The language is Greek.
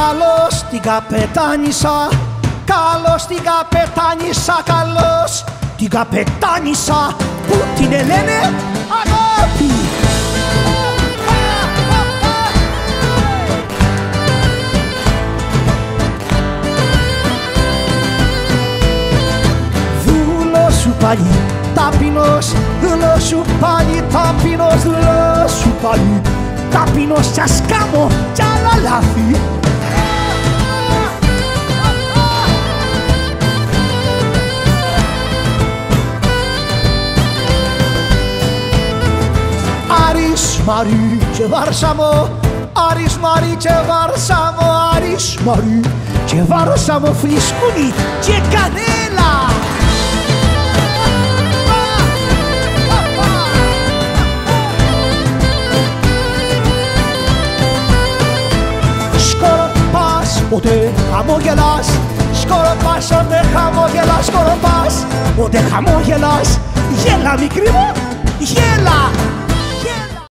Καλώς την καπετάνισσα, καλώς την καπετάνισσα, καλώς την καπετάνισσα που την λένε Αγάπη. Δούλος σου πάλι ταπεινός, δούλος σου πάλι ταπεινός, δούλος σου πάλι ταπεινός κι ας κάμω κι άλλα λάθη. Άρης Μαρή και Βάρσαμο, Άρης Μαρή και Βάρσαμο, Άρης Μαρή και Βάρσαμο, φλισκούνι και κανέλα. Σκορπάς ποτέ χαμόγελας, σκορπάς ποτέ χαμόγελας, σκορπάς ποτέ χαμόγελας. Γέλα μικρή μου, γέλα.